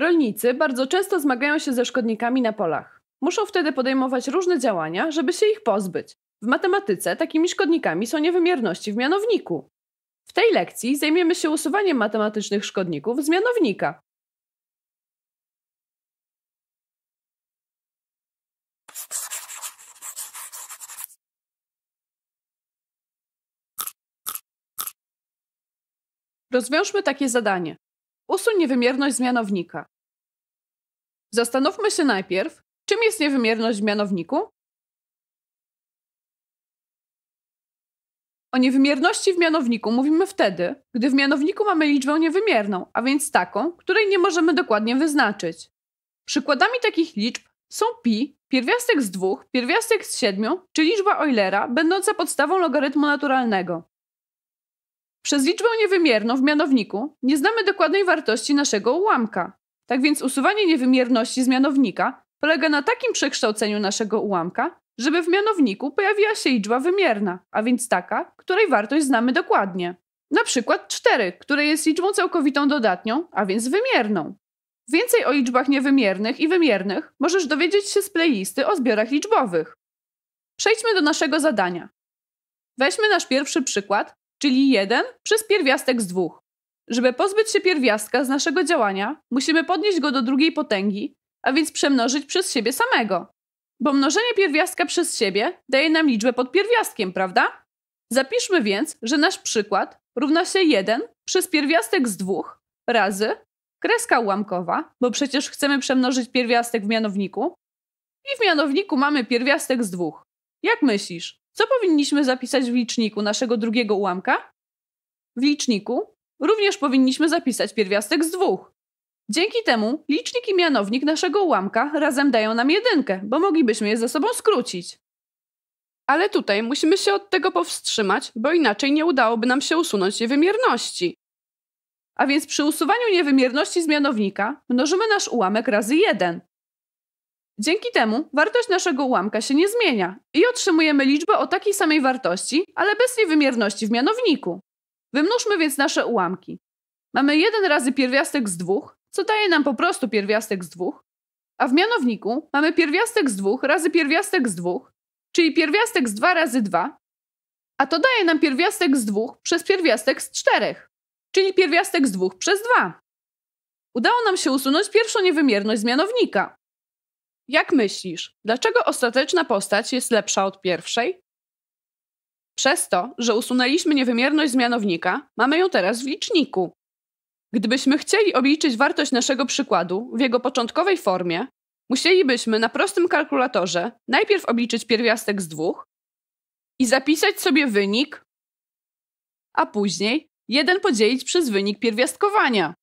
Rolnicy bardzo często zmagają się ze szkodnikami na polach. Muszą wtedy podejmować różne działania, żeby się ich pozbyć. W matematyce takimi szkodnikami są niewymierności w mianowniku. W tej lekcji zajmiemy się usuwaniem matematycznych szkodników z mianownika. Rozwiążmy takie zadanie. Usuń niewymierność z mianownika. Zastanówmy się najpierw, czym jest niewymierność w mianowniku? O niewymierności w mianowniku mówimy wtedy, gdy w mianowniku mamy liczbę niewymierną, a więc taką, której nie możemy dokładnie wyznaczyć. Przykładami takich liczb są pi, pierwiastek z 2, pierwiastek z 7, czy liczba Eulera, będąca podstawą logarytmu naturalnego. Przez liczbę niewymierną w mianowniku nie znamy dokładnej wartości naszego ułamka. Tak więc usuwanie niewymierności z mianownika polega na takim przekształceniu naszego ułamka, żeby w mianowniku pojawiła się liczba wymierna, a więc taka, której wartość znamy dokładnie. Na przykład 4, które jest liczbą całkowitą dodatnią, a więc wymierną. Więcej o liczbach niewymiernych i wymiernych możesz dowiedzieć się z playlisty o zbiorach liczbowych. Przejdźmy do naszego zadania. Weźmy nasz pierwszy przykład, czyli 1 przez pierwiastek z 2. Żeby pozbyć się pierwiastka z naszego działania, musimy podnieść go do drugiej potęgi, a więc przemnożyć przez siebie samego. Bo mnożenie pierwiastka przez siebie daje nam liczbę pod pierwiastkiem, prawda? Zapiszmy więc, że nasz przykład równa się 1 przez pierwiastek z 2 razy kreska ułamkowa, bo przecież chcemy przemnożyć pierwiastek w mianowniku. I w mianowniku mamy pierwiastek z 2. Jak myślisz, co powinniśmy zapisać w liczniku naszego drugiego ułamka? W liczniku również powinniśmy zapisać pierwiastek z 2. Dzięki temu licznik i mianownik naszego ułamka razem dają nam 1, bo moglibyśmy je ze sobą skrócić. Ale tutaj musimy się od tego powstrzymać, bo inaczej nie udałoby nam się usunąć niewymierności. A więc przy usuwaniu niewymierności z mianownika mnożymy nasz ułamek razy 1. Dzięki temu wartość naszego ułamka się nie zmienia i otrzymujemy liczbę o takiej samej wartości, ale bez niewymierności w mianowniku. Wymnóżmy więc nasze ułamki. Mamy 1 razy pierwiastek z 2, co daje nam po prostu pierwiastek z 2, a w mianowniku mamy pierwiastek z 2 razy pierwiastek z 2, czyli pierwiastek z 2 razy 2, a to daje nam pierwiastek z 2 przez pierwiastek z 4, czyli pierwiastek z 2 przez 2. Udało nam się usunąć pierwszą niewymierność z mianownika. Jak myślisz, dlaczego ostateczna postać jest lepsza od pierwszej? Przez to, że usunęliśmy niewymierność z mianownika, mamy ją teraz w liczniku. Gdybyśmy chcieli obliczyć wartość naszego przykładu w jego początkowej formie, musielibyśmy na prostym kalkulatorze najpierw obliczyć pierwiastek z 2 i zapisać sobie wynik, a później 1 podzielić przez wynik pierwiastkowania.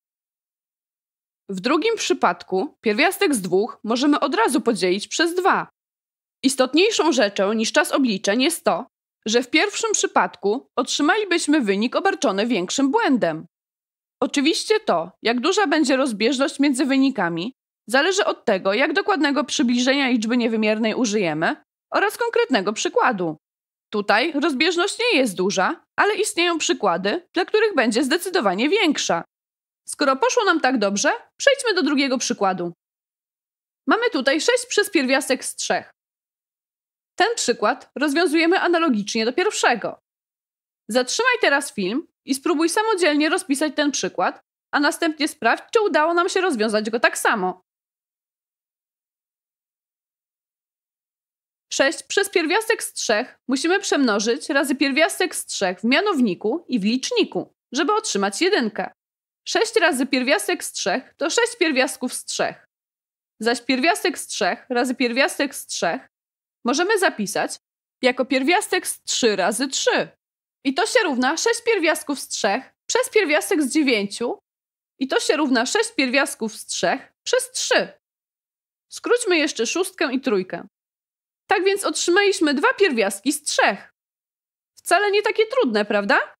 W drugim przypadku pierwiastek z 2 możemy od razu podzielić przez 2. Istotniejszą rzeczą niż czas obliczeń jest to, że w pierwszym przypadku otrzymalibyśmy wynik obarczony większym błędem. Oczywiście to, jak duża będzie rozbieżność między wynikami, zależy od tego, jak dokładnego przybliżenia liczby niewymiernej użyjemy oraz konkretnego przykładu. Tutaj rozbieżność nie jest duża, ale istnieją przykłady, dla których będzie zdecydowanie większa. Skoro poszło nam tak dobrze, przejdźmy do drugiego przykładu. Mamy tutaj 6 przez pierwiastek z 3. Ten przykład rozwiązujemy analogicznie do pierwszego. Zatrzymaj teraz film i spróbuj samodzielnie rozpisać ten przykład, a następnie sprawdź, czy udało nam się rozwiązać go tak samo. 6 przez pierwiastek z 3 musimy przemnożyć razy pierwiastek z 3 w mianowniku i w liczniku, żeby otrzymać 1. 6 razy pierwiastek z 3 to 6 pierwiastków z 3. Zaś pierwiastek z 3 razy pierwiastek z 3 możemy zapisać jako pierwiastek z 3 razy 3. I to się równa 6 pierwiastków z 3 przez pierwiastek z 9 i to się równa 6 pierwiastków z 3 przez 3. Skróćmy jeszcze 6 i 3. Tak więc otrzymaliśmy 2 pierwiastki z 3. Wcale nie takie trudne, prawda?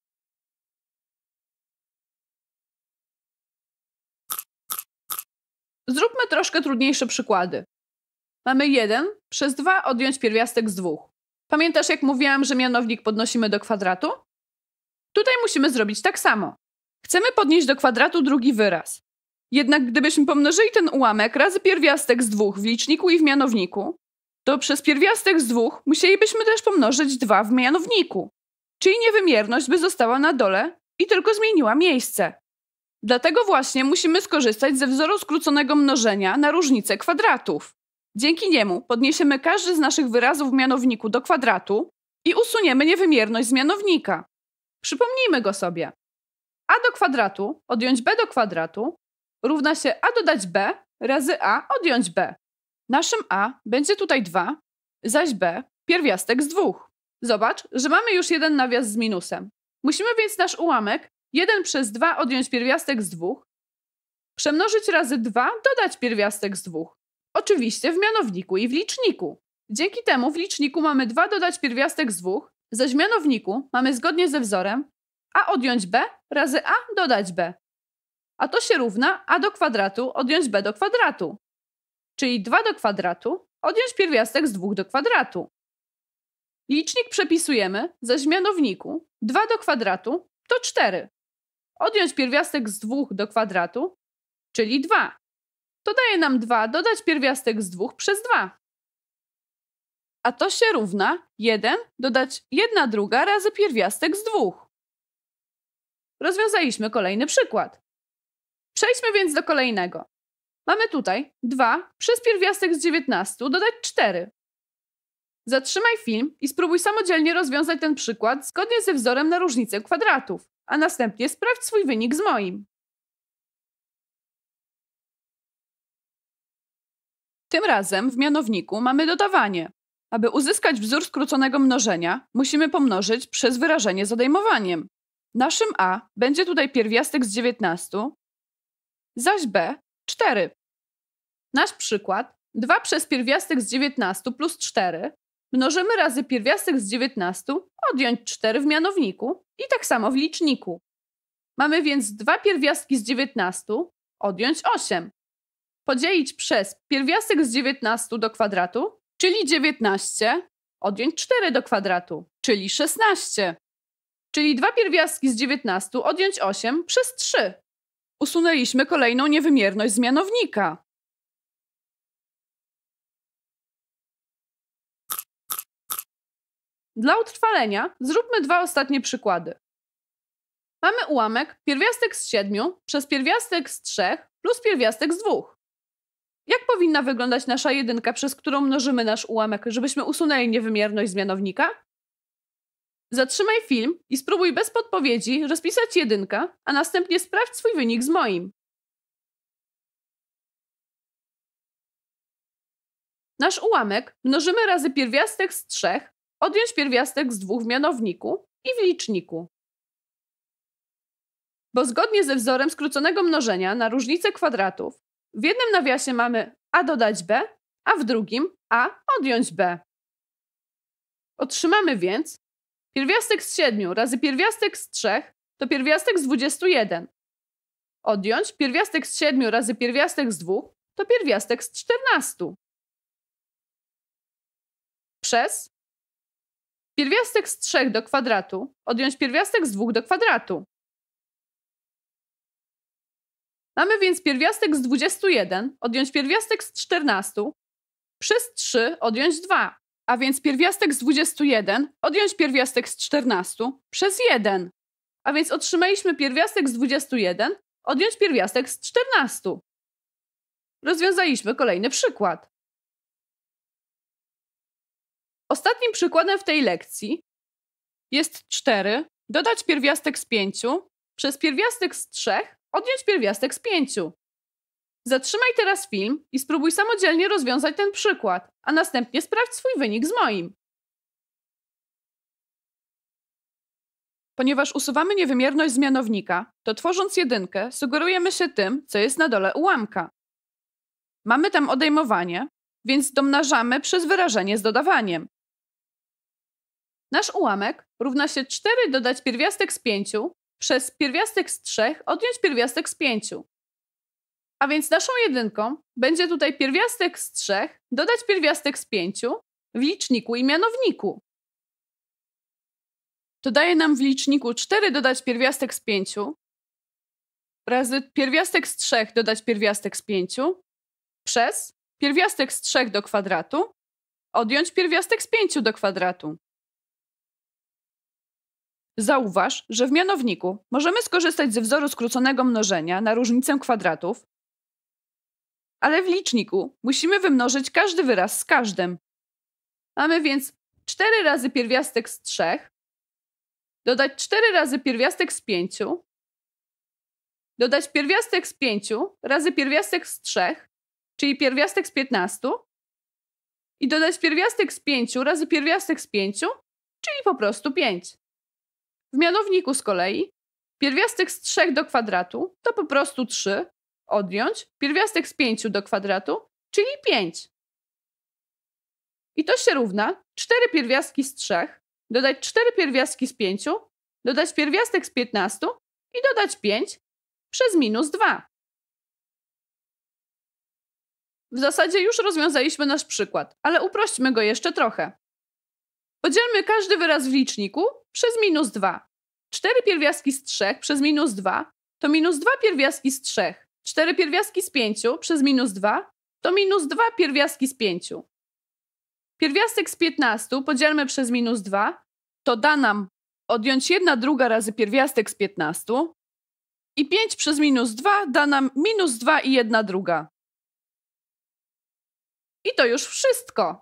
Zróbmy troszkę trudniejsze przykłady. Mamy 1 przez 2 odjąć pierwiastek z 2. Pamiętasz, jak mówiłam, że mianownik podnosimy do kwadratu? Tutaj musimy zrobić tak samo. Chcemy podnieść do kwadratu drugi wyraz. Jednak gdybyśmy pomnożyli ten ułamek razy pierwiastek z 2 w liczniku i w mianowniku, to przez pierwiastek z 2 musielibyśmy też pomnożyć 2 w mianowniku. Czyli niewymierność by została na dole i tylko zmieniła miejsce. Dlatego właśnie musimy skorzystać ze wzoru skróconego mnożenia na różnicę kwadratów. Dzięki niemu podniesiemy każdy z naszych wyrazów w mianowniku do kwadratu i usuniemy niewymierność z mianownika. Przypomnijmy go sobie. A do kwadratu odjąć b do kwadratu równa się a dodać b razy a odjąć b. Naszym a będzie tutaj 2, zaś b pierwiastek z 2. Zobacz, że mamy już jeden nawias z minusem. Musimy więc nasz ułamek 1 przez 2 odjąć pierwiastek z 2, przemnożyć razy 2 dodać pierwiastek z 2. Oczywiście w mianowniku i w liczniku. Dzięki temu w liczniku mamy 2 dodać pierwiastek z 2, zaś w mianowniku mamy zgodnie ze wzorem a odjąć b razy a dodać b. A to się równa a do kwadratu odjąć b do kwadratu. Czyli 2 do kwadratu odjąć pierwiastek z 2 do kwadratu. Licznik przepisujemy, zaś w mianowniku 2 do kwadratu to 4. Odjąć pierwiastek z 2 do kwadratu, czyli 2. To daje nam 2 dodać pierwiastek z 2 przez 2. A to się równa 1 dodać 1/2 razy pierwiastek z 2. Rozwiązaliśmy kolejny przykład. Przejdźmy więc do kolejnego. Mamy tutaj 2 przez pierwiastek z 19 dodać 4. Zatrzymaj film i spróbuj samodzielnie rozwiązać ten przykład zgodnie ze wzorem na różnicę kwadratów, a następnie sprawdź swój wynik z moim. Tym razem w mianowniku mamy dodawanie. Aby uzyskać wzór skróconego mnożenia, musimy pomnożyć przez wyrażenie z odejmowaniem. Naszym a będzie tutaj pierwiastek z 19, zaś b 4. Nasz przykład 2 przez pierwiastek z 19 plus 4 mnożymy razy pierwiastek z 19 odjąć 4 w mianowniku i tak samo w liczniku. Mamy więc 2 pierwiastki z 19 odjąć 8. Podzielić przez pierwiastek z 19 do kwadratu, czyli 19, odjąć 4 do kwadratu, czyli 16. Czyli 2 pierwiastki z 19 odjąć 8 przez 3. Usunęliśmy kolejną niewymierność z mianownika. Dla utrwalenia zróbmy 2 ostatnie przykłady. Mamy ułamek pierwiastek z 7 przez pierwiastek z 3 plus pierwiastek z 2. Jak powinna wyglądać nasza jedynka, przez którą mnożymy nasz ułamek, żebyśmy usunęli niewymierność z mianownika? Zatrzymaj film i spróbuj bez podpowiedzi rozpisać jedynkę, a następnie sprawdź swój wynik z moim. Nasz ułamek mnożymy razy pierwiastek z 3 odjąć pierwiastek z 2 w mianowniku i w liczniku. Bo zgodnie ze wzorem skróconego mnożenia na różnicę kwadratów, w jednym nawiasie mamy a dodać b, a w drugim a odjąć b. Otrzymamy więc pierwiastek z 7 razy pierwiastek z 3 to pierwiastek z 21. Odjąć pierwiastek z 7 razy pierwiastek z 2 to pierwiastek z 14. Przez pierwiastek z 3 do kwadratu odjąć pierwiastek z 2 do kwadratu. Mamy więc pierwiastek z 21 odjąć pierwiastek z 14 przez 3 odjąć 2, a więc pierwiastek z 21 odjąć pierwiastek z 14 przez 1. A więc otrzymaliśmy pierwiastek z 21 odjąć pierwiastek z 14. Rozwiązaliśmy kolejny przykład. Ostatnim przykładem w tej lekcji jest 4 dodać pierwiastek z 5 przez pierwiastek z 3 odjąć pierwiastek z 5. Zatrzymaj teraz film i spróbuj samodzielnie rozwiązać ten przykład, a następnie sprawdź swój wynik z moim. Ponieważ usuwamy niewymierność z mianownika, to tworząc jedynkę sugerujemy się tym, co jest na dole ułamka. Mamy tam odejmowanie, więc domnażamy przez wyrażenie z dodawaniem. Nasz ułamek równa się 4 dodać pierwiastek z 5 przez pierwiastek z 3 odjąć pierwiastek z 5. A więc naszą jedynką będzie tutaj pierwiastek z 3 dodać pierwiastek z 5 w liczniku i mianowniku. To daje nam w liczniku 4 dodać pierwiastek z 5, razy pierwiastek z 3 dodać pierwiastek z 5 przez pierwiastek z 3 do kwadratu odjąć pierwiastek z 5 do kwadratu. Zauważ, że w mianowniku możemy skorzystać ze wzoru skróconego mnożenia na różnicę kwadratów, ale w liczniku musimy wymnożyć każdy wyraz z każdym. Mamy więc 4 razy pierwiastek z 3, dodać 4 razy pierwiastek z 5, dodać pierwiastek z 5 razy pierwiastek z 3, czyli pierwiastek z 15, i dodać pierwiastek z 5 razy pierwiastek z 5, czyli po prostu 5. W mianowniku z kolei pierwiastek z 3 do kwadratu to po prostu 3, odjąć pierwiastek z 5 do kwadratu, czyli 5. I to się równa 4 pierwiastki z 3, dodać 4 pierwiastki z 5, dodać pierwiastek z 15 i dodać 5 przez minus 2. W zasadzie już rozwiązaliśmy nasz przykład, ale uprośćmy go jeszcze trochę. Podzielmy każdy wyraz w liczniku przez minus 2. 4 pierwiastki z 3 przez minus 2 to minus 2 pierwiastki z 3. 4 pierwiastki z 5 przez minus 2 to minus 2 pierwiastki z 5. Pierwiastek z 15 podzielmy przez minus 2, to da nam odjąć 1/2 razy pierwiastek z 15 i 5 przez minus 2 da nam minus 2 i 1/2. I to już wszystko.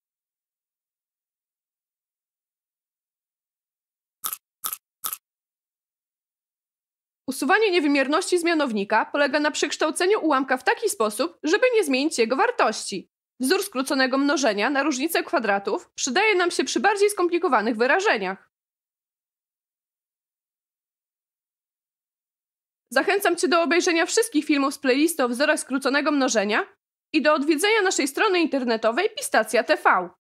Usuwanie niewymierności z mianownika polega na przekształceniu ułamka w taki sposób, żeby nie zmienić jego wartości. Wzór skróconego mnożenia na różnicę kwadratów przydaje nam się przy bardziej skomplikowanych wyrażeniach. Zachęcam Cię do obejrzenia wszystkich filmów z playlisty o wzorach skróconego mnożenia i do odwiedzenia naszej strony internetowej Pistacja TV.